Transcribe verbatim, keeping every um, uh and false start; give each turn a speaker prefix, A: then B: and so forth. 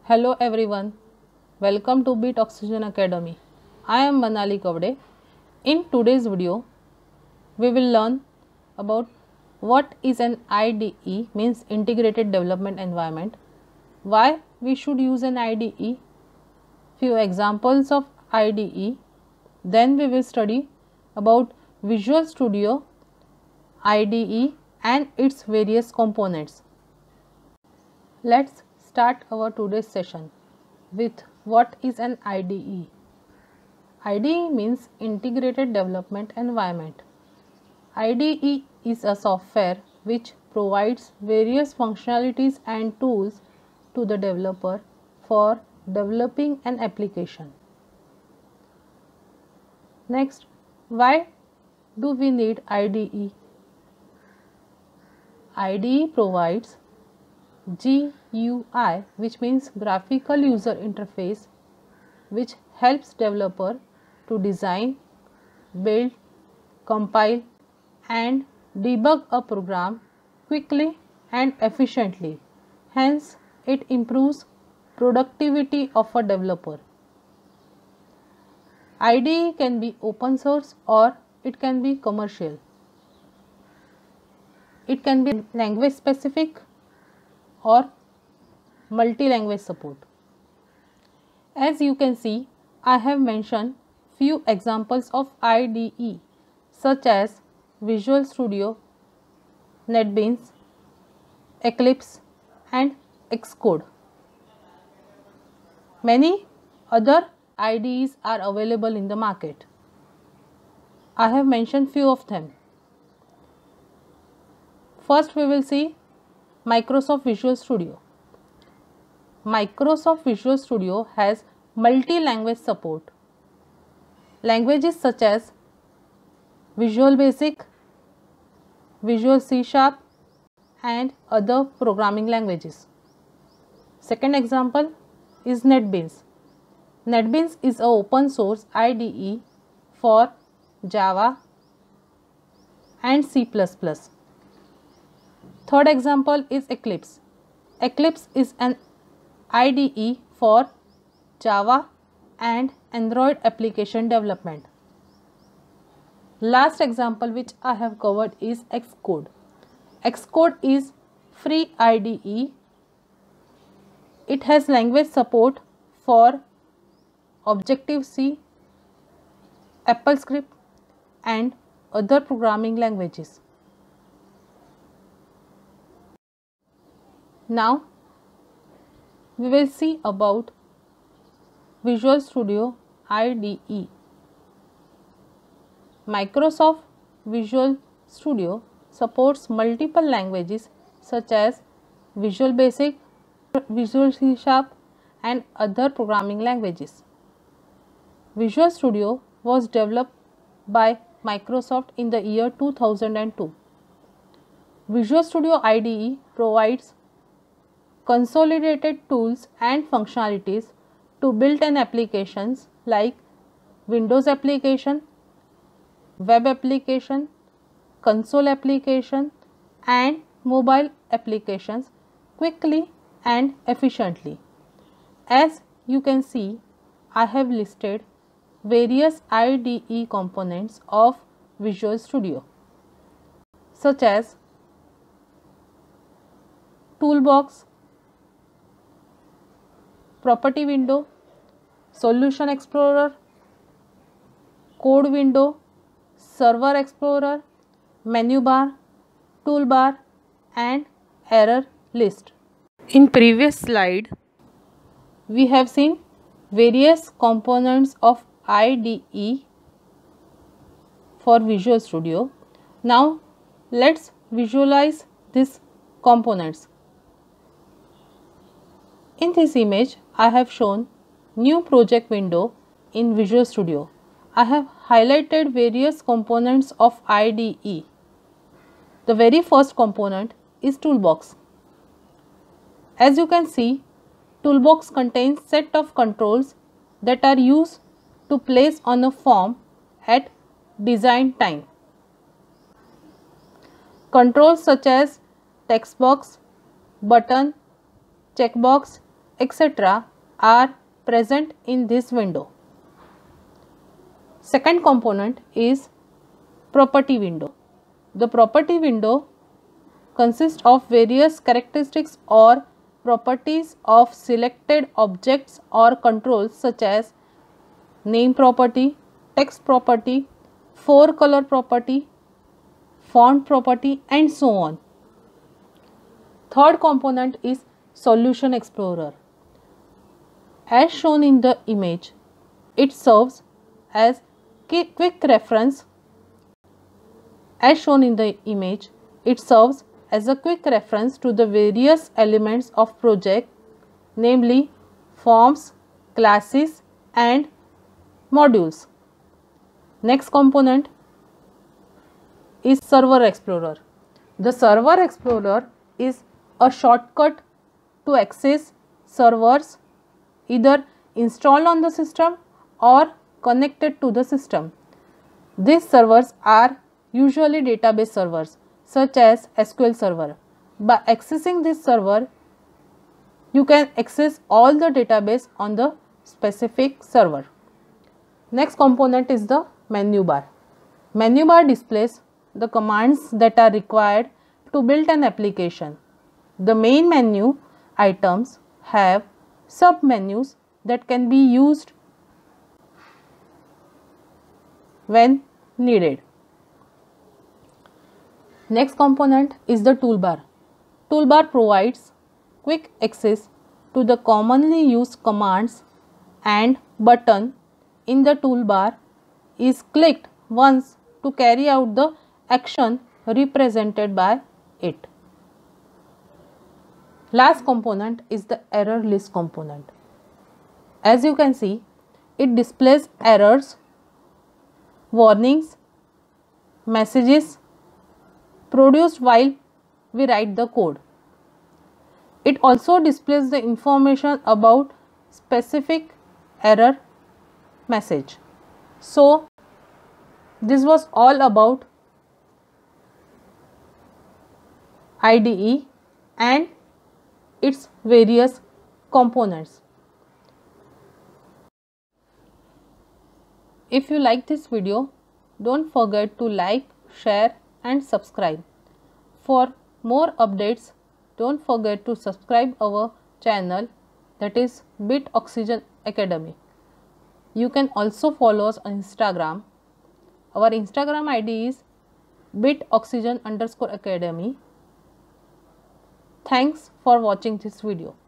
A: Hello everyone, welcome to BitOxygen Academy. I am Manali Kavde. In today's video, we will learn about what is an I D E, means Integrated Development Environment, why we should use an I D E, few examples of I D E, then we will study about Visual Studio I D E and its various components. Let's start our today's session with what is an I D E. I D E means Integrated Development Environment. I D E is a software which provides various functionalities and tools to the developer for developing an application. Next, why do we need I D E? I D E provides G U I, which means Graphical User Interface, which helps developer to design, build, compile and debug a program quickly and efficiently. Hence, it improves productivity of a developer. I D E can be open source or it can be commercial. It can be language specific or multi-language support. As you can see, I have mentioned few examples of I D E such as Visual Studio, NetBeans, Eclipse and Xcode. Many other I D Es are available in the market. I have mentioned few of them. First we will see Microsoft Visual Studio. Microsoft Visual Studio has multi-language support. Languages such as Visual Basic, Visual C Sharp and other programming languages. Second example is NetBeans. NetBeans is an open source I D E for Java and C plus plus. Third example is Eclipse. Eclipse is an I D E for Java and Android application development. Last example which I have covered is Xcode. Xcode is free I D E. It has language support for Objective-C, AppleScript and other programming languages. Now, we will see about Visual Studio I D E. Microsoft Visual Studio supports multiple languages such as Visual Basic, Visual C Sharp and other programming languages. Visual Studio was developed by Microsoft in the year two thousand two. Visual Studio I D E provides consolidated tools and functionalities to build an applications like Windows application, web application, console application and mobile applications quickly and efficiently. As you can see, I have listed various I D E components of Visual Studio such as Toolbox, Property Window, Solution Explorer, Code Window, Server Explorer, Menu Bar, Toolbar and Error List. In previous slide, we have seen various components of I D E for Visual Studio. Now, let's visualize these components. In this image, I have shown new project window in Visual Studio. I have highlighted various components of I D E. The very first component is Toolbox. As you can see, Toolbox contains set of controls that are used to place on a form at design time. Controls such as text box, button, checkbox et cetera are present in this window. Second component is property window. The property window consists of various characteristics or properties of selected objects or controls such as name property, text property, forecolor property, font property, and so on. Third component is Solution Explorer. As shown in the image, it serves as quick reference. As shown in the image, it serves as a quick reference to the various elements of project, namely forms, classes, and modules. Next component is Server Explorer. The Server Explorer is a shortcut to access servers either installed on the system or connected to the system. These servers are usually database servers such as S Q L Server. By accessing this server, you can access all the database on the specific server. Next component is the menu bar. Menu bar displays the commands that are required to build an application. The main menu items have sub-menus that can be used when needed. Next component is the toolbar. Toolbar provides quick access to the commonly used commands, and button in the toolbar is clicked once to carry out the action represented by it. Last component is the error list component. As you can see, it displays errors, warnings, messages produced while we write the code. It also displays the information about specific error message. So, this was all about I D E and its various components. If you like this video, don't forget to like, share and subscribe. For more updates, don't forget to subscribe our channel, that is BitOxygen Academy. You can also follow us on Instagram. Our Instagram I D is BitOxygen underscore Academy. Thanks for watching this video.